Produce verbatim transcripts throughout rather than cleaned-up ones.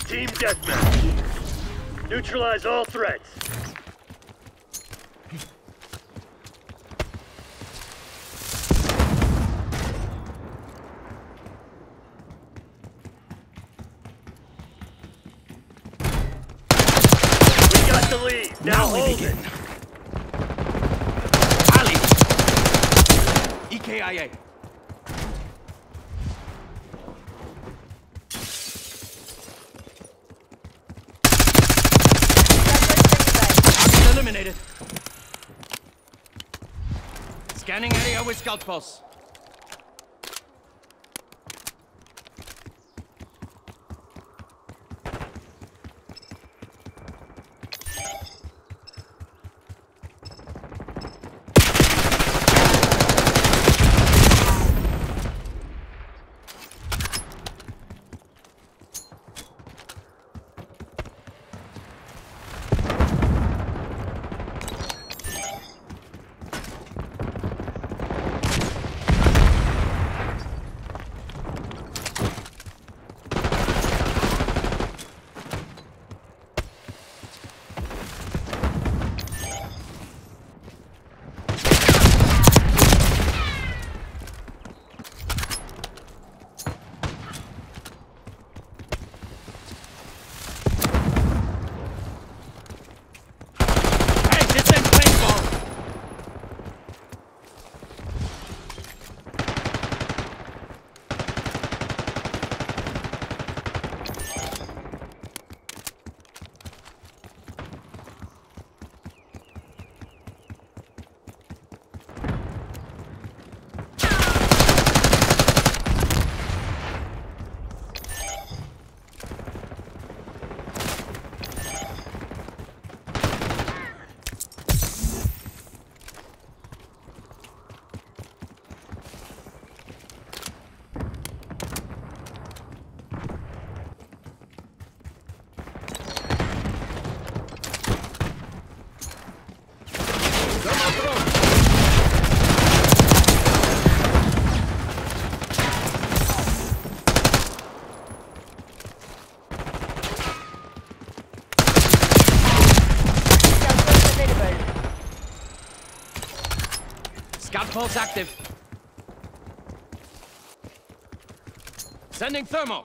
Team deathmatch. Neutralize all threats. We got the lead. Now, Now we hold begin. it. Ali! E K I A. Eliminated. Scanning area with scout pulse. Scout pulse active. Sending thermal.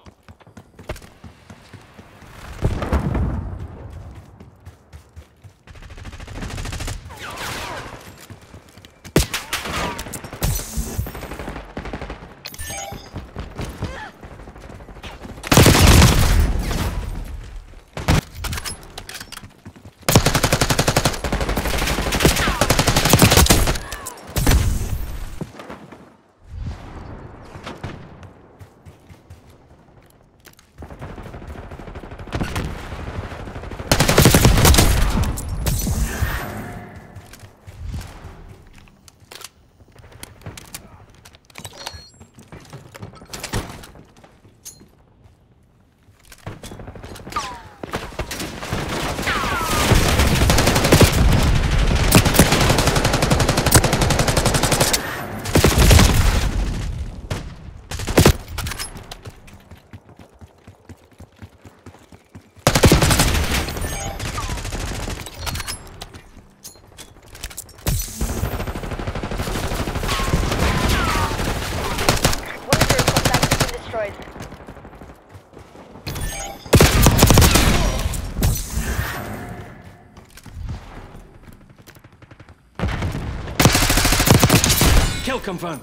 Kill confirmed.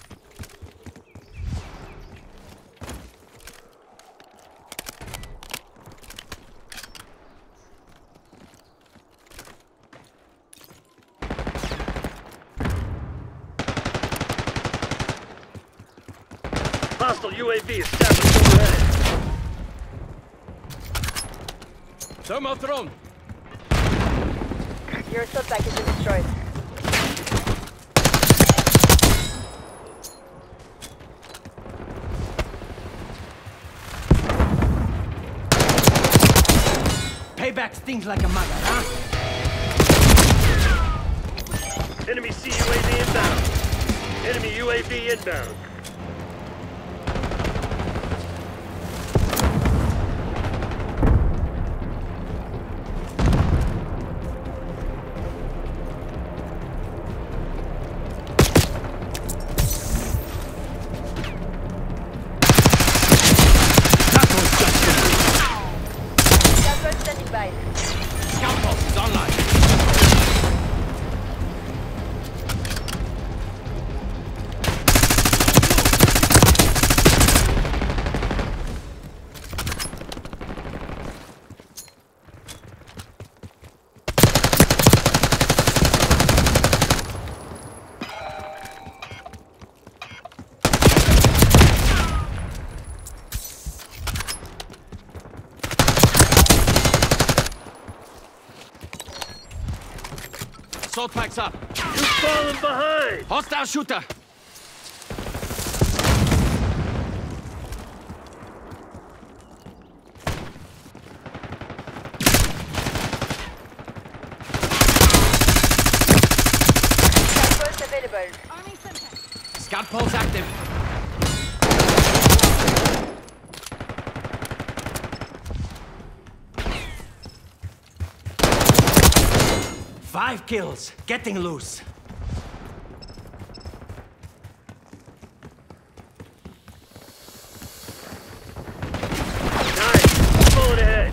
Hostile U A V established overhead. Thermal drone. Your assault package is destroyed. Payback stings like a mother, huh? Enemy C U A V inbound. Enemy U A V inbound. Assault packs up. You're falling behind! Hostile shooter! First available. Scout pulse active. Five kills. Getting loose. Nice! Pulling ahead!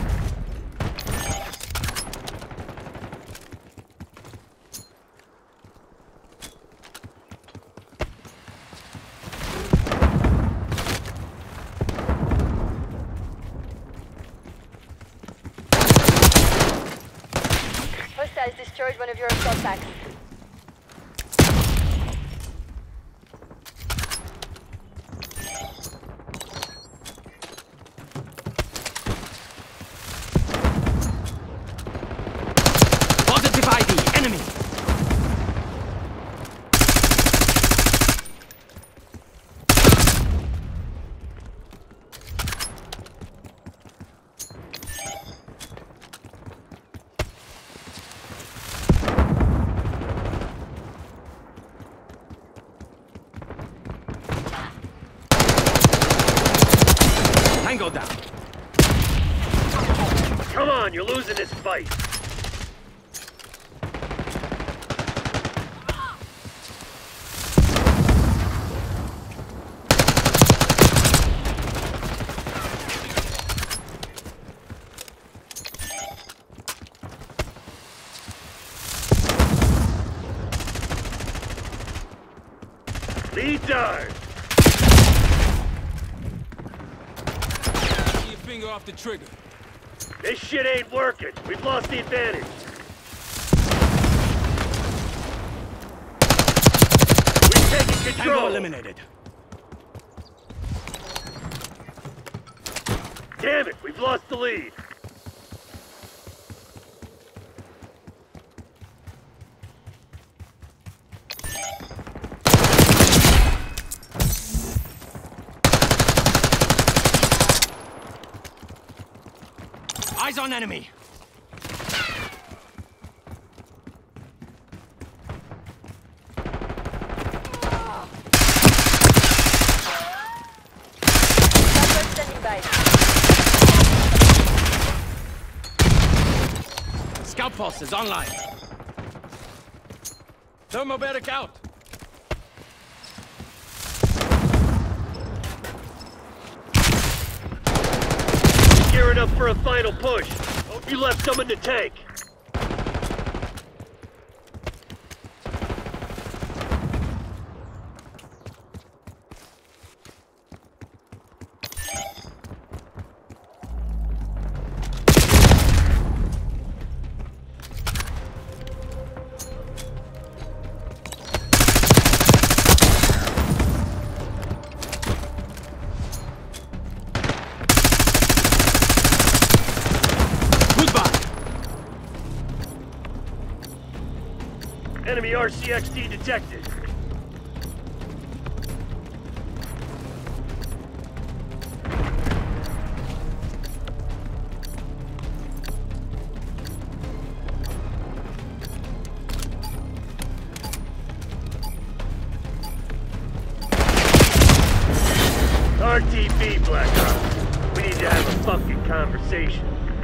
Hostiles destroyed one of your assault packs. Positive I D. Enemy. Tango down. Come on, you're losing this fight! Lead dart! Keep your finger off the trigger. This shit ain't working. We've lost the advantage. We've taken Tango control. eliminated. Damn it, we've lost the lead. Eyes on enemy. Sniper standing by. Scout pulse is online. Thermobaric out. Gearing up for a final push. Hope you left some in the tank. Enemy R C X D detected. R T B, Black Ops. We need to have a fucking conversation.